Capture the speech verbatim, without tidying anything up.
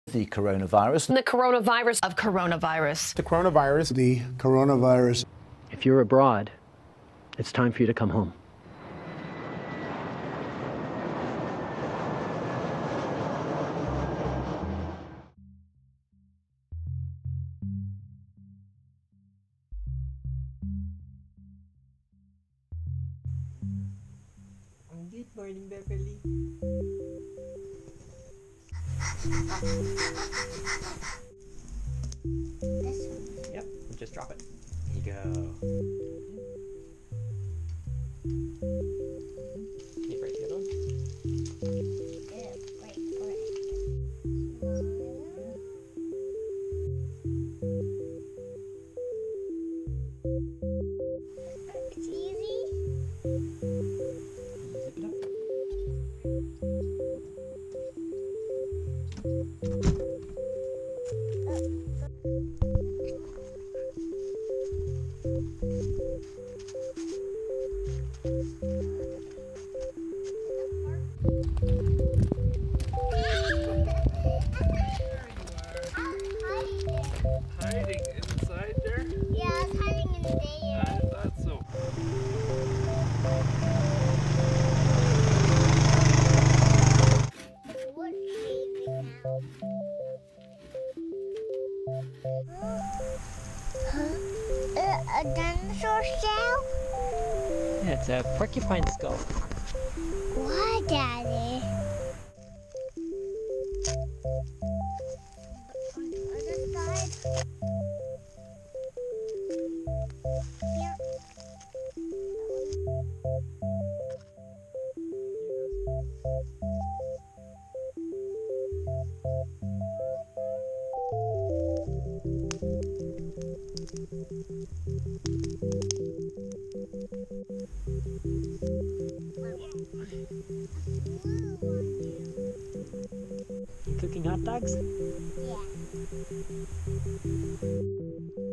The coronavirus. The coronavirus of coronavirus. The coronavirus. The coronavirus. If you're abroad, it's time for you to come home. Good morning, Beverly. This one. Yep, just drop it. Here you go. Can you break the other one? Yeah, break, break. One. It's easy. Zip it up. Hiding inside there? Yeah, I was hiding in there. I thought so. What baby now? Huh? Uh, a dinosaur shell? Yeah, it's a porcupine skull. Why, Daddy? On the other side? Here. You cooking hot dogs? Yeah.